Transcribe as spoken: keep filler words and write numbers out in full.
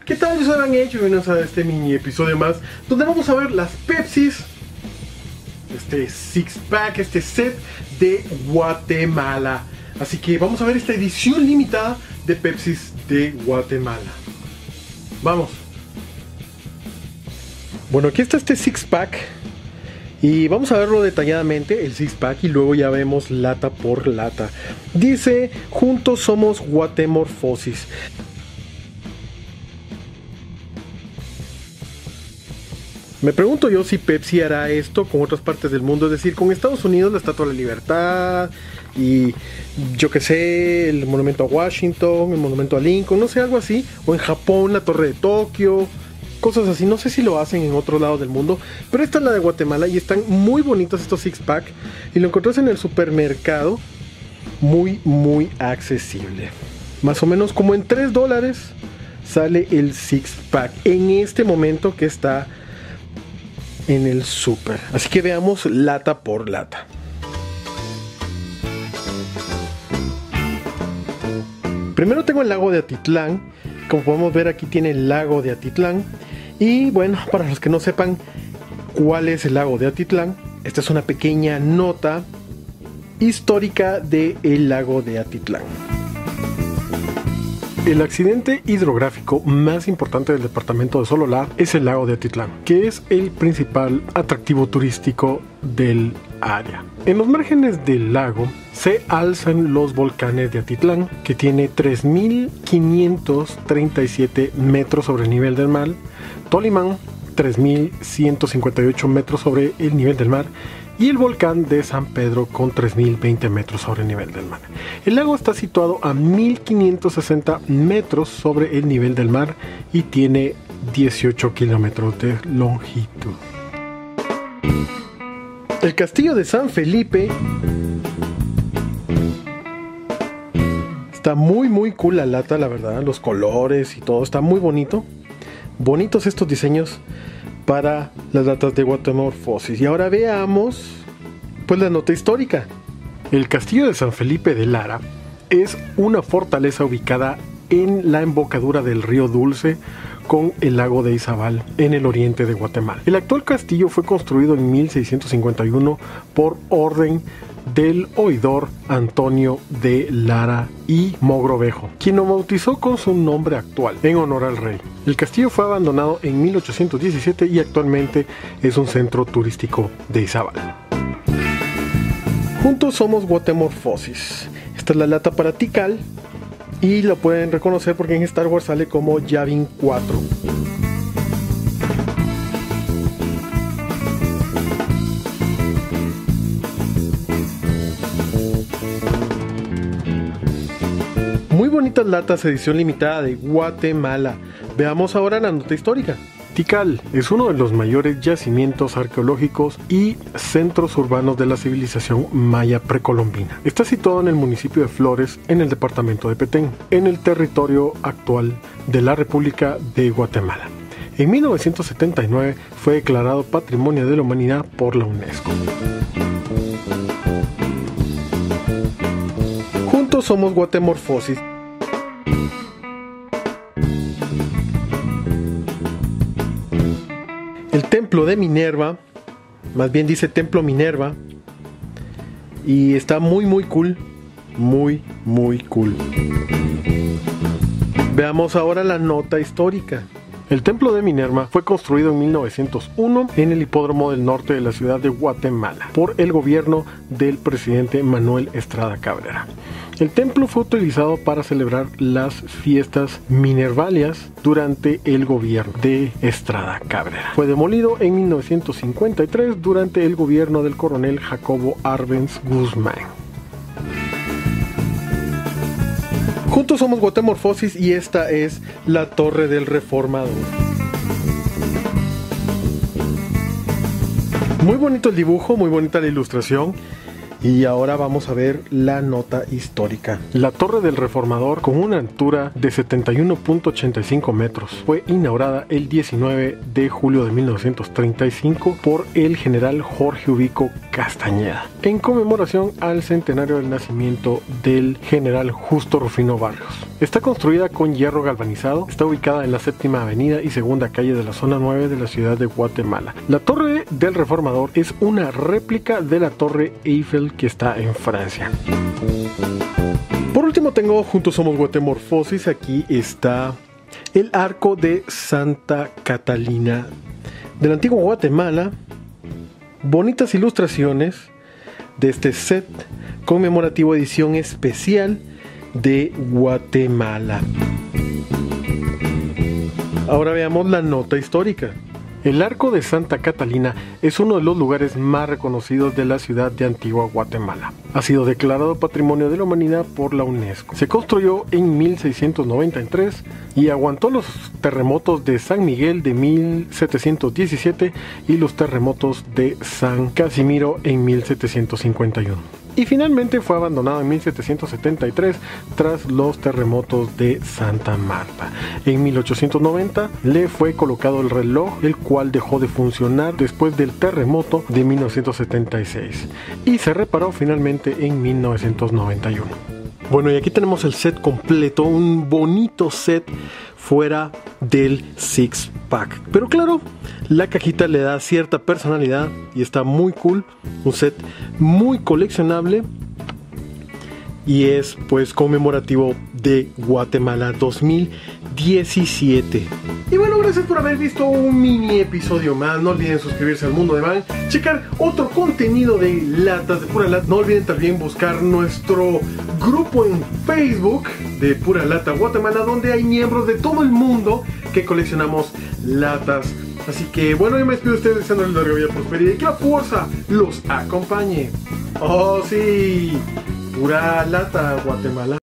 ¿Qué tal? Yo soy Van H y bienvenidos a este mini episodio más donde vamos a ver las Pepsis, este six pack, este set de Guatemala. Así que vamos a ver esta edición limitada de Pepsis de Guatemala. Vamos. Bueno, aquí está este six pack y vamos a verlo detalladamente, el six pack, y luego ya vemos lata por lata. Dice: juntos somos Guatemorfosis. Me pregunto yo si Pepsi hará esto con otras partes del mundo, es decir, con Estados Unidos la Estatua de la Libertad y yo que sé, el monumento a Washington, el monumento a Lincoln, no sé, algo así, o en Japón la Torre de Tokio, cosas así. No sé si lo hacen en otro lado del mundo, pero esta es la de Guatemala y están muy bonitos estos six pack y lo encontrás en el supermercado, muy muy accesible, más o menos como en tres dólares sale el six pack en este momento que está en el super. Así que veamos lata por lata. Primero tengo el lago de Atitlán. Como podemos ver, aquí tiene el lago de Atitlán. Y bueno, para los que no sepan cuál es el lago de Atitlán, esta es una pequeña nota histórica del lago de Atitlán. El accidente hidrográfico más importante del departamento de Sololá es el lago de Atitlán, que es el principal atractivo turístico del área. En los márgenes del lago se alzan los volcanes de Atitlán, que tiene tres mil quinientos treinta y siete metros sobre el nivel del mar, Tolimán tres mil ciento cincuenta y ocho metros sobre el nivel del mar, y el volcán de San Pedro con tres mil veinte metros sobre el nivel del mar. El lago está situado a mil quinientos sesenta metros sobre el nivel del mar y tiene dieciocho kilómetros de longitud. El castillo de San Felipe está muy muy cool, la lata, la verdad, los colores y todo está muy bonito. Bonitos estos diseños para las latas de Guatemorfosis. Y ahora veamos pues la nota histórica. El castillo de San Felipe de Lara es una fortaleza ubicada en la embocadura del río Dulce con el lago de Izabal en el oriente de Guatemala. El actual castillo fue construido en mil seiscientos cincuenta y uno por orden del oidor Antonio de Lara y Mogrovejo, quien lo bautizó con su nombre actual en honor al rey. El castillo fue abandonado en mil ochocientos diecisiete y actualmente es un centro turístico de Izabal. Juntos somos Guatemorfosis. Esta es la lata para Tikal y lo pueden reconocer porque en Star Wars sale como Yavin cuatro. Muy bonitas latas, edición limitada de Guatemala. Veamos ahora la nota histórica. Tikal es uno de los mayores yacimientos arqueológicos y centros urbanos de la civilización maya precolombina. Está situado en el municipio de Flores, en el departamento de Petén, en el territorio actual de la República de Guatemala. En mil novecientos setenta y nueve fue declarado Patrimonio de la Humanidad por la UNESCO. Juntos somos Guatemorfosis. El templo de Minerva, más bien dice Templo Minerva, y está muy muy cool, muy muy cool. Veamos ahora la nota histórica. El templo de Minerva fue construido en mil novecientos uno en el hipódromo del norte de la ciudad de Guatemala por el gobierno del presidente Manuel Estrada Cabrera. El templo fue utilizado para celebrar las fiestas minervalias durante el gobierno de Estrada Cabrera. Fue demolido en mil novecientos cincuenta y tres durante el gobierno del coronel Jacobo Arbenz Guzmán. Juntos somos Guatemorfosis y esta es la Torre del Reformador. Muy bonito el dibujo, muy bonita la ilustración. Y ahora vamos a ver la nota histórica. La Torre del Reformador, con una altura de setenta y uno punto ochenta y cinco metros, fue inaugurada el diecinueve de julio de mil novecientos treinta y cinco por el general Jorge Ubico Castañeda, en conmemoración al centenario del nacimiento del general Justo Rufino Barrios. Está construida con hierro galvanizado, está ubicada en la séptima avenida y segunda calle de la zona nueve de la ciudad de Guatemala. La Torre del Reformador es una réplica de la Torre Eiffel que está en Francia. Por último tengo Juntos Somos Guatemorfosis. Aquí está el arco de Santa Catalina de la antigua Guatemala. Bonitas ilustraciones de este set conmemorativo, edición especial de Guatemala. Ahora veamos la nota histórica. El Arco de Santa Catalina es uno de los lugares más reconocidos de la ciudad de Antigua Guatemala. Ha sido declarado Patrimonio de la Humanidad por la UNESCO. Se construyó en mil seiscientos noventa y tres y aguantó los terremotos de San Miguel de mil setecientos diecisiete y los terremotos de San Casimiro en mil setecientos cincuenta y uno. Y finalmente fue abandonado en mil setecientos setenta y tres tras los terremotos de Santa Marta. En mil ochocientos noventa le fue colocado el reloj, el cual dejó de funcionar después del terremoto de mil novecientos setenta y seis y se reparó finalmente en mil novecientos noventa y uno. Bueno, y aquí tenemos el set completo, un bonito set fuera del six pack. Pero claro, la cajita le da cierta personalidad y está muy cool. Un set muy coleccionable y es pues conmemorativo de Guatemala dos mil diecisiete. Y bueno, gracias por haber visto un mini episodio más. No olviden suscribirse al Mundo de Van, checar otro contenido de latas de Pura Lata. No olviden también buscar nuestro grupo en Facebook de Pura Lata Guatemala, donde hay miembros de todo el mundo que coleccionamos latas. Así que bueno, yo me despido de ustedes deseándoles larga vida, prosperidad y que la fuerza los acompañe. Oh sí, Pura Lata Guatemala.